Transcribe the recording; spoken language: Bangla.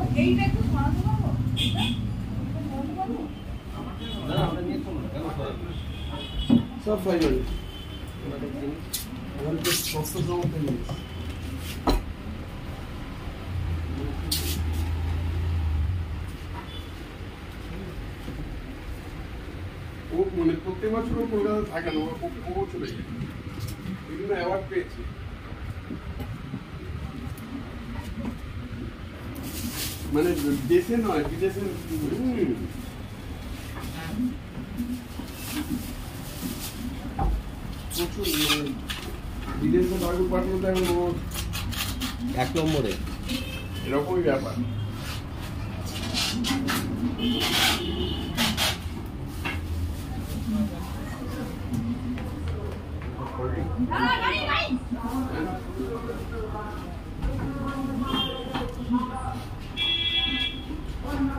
এইটা একটু সরাতে পারবো? সব ফাইনাল আমাদের সস্তা জমাতে জিনিস ও মানে প্রত্যেক বছর কলকাতা থাকে না, ও চলে যায়, বিভিন্ন অ্যাওয়ার্ড পেয়েছে। মানে দেশে নয় বিদেশে প্রচুর, মানে বিদেশে বাগুল পাঠানো তো এখন ও 1 নম্বরে এরকমই ব্যাপার। ভাই